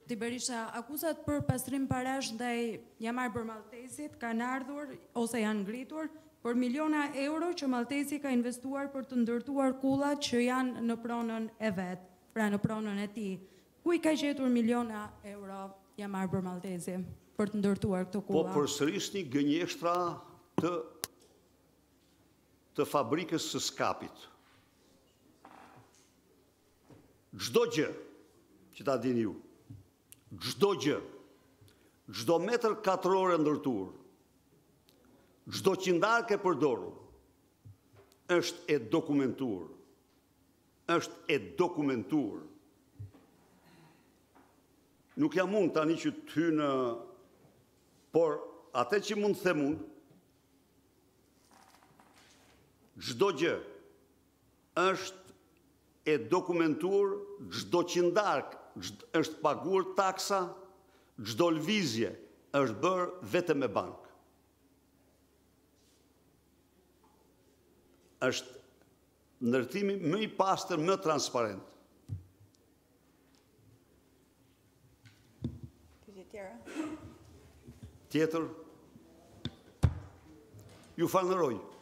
Ti Berisha, akuzat për pastrim parash ndaj Jamar Bërmaltesit kanë ardhur ose janë ngritur për miliona euro që Maltesi ka investuar për të ndërtuar kullat që janë në pronën e vet, pra në pronën e tij. Ku I ka gjetur miliona euro Jamar Bërmaltesi për të ndërtuar këto kulla? Po përsërisni gënjeshtra të fabrikës së skapit. Çdo gjë që ta dini ju, çdo gjë, çdo metër katror e ndërtuar, çdo qindarkë e përdorur, është e dokumentuar. Është e dokumentuar. Nuk jam mund tani që të hy në... Por atë që mund të them unë, çdo gjë është e dokumentuar, çdo qindark është paguar taksa, çdo lëvizje është bërë vetëm me bank. Është ndërtimi më I pastër, më transparent. Tjetër, ju falenderoj.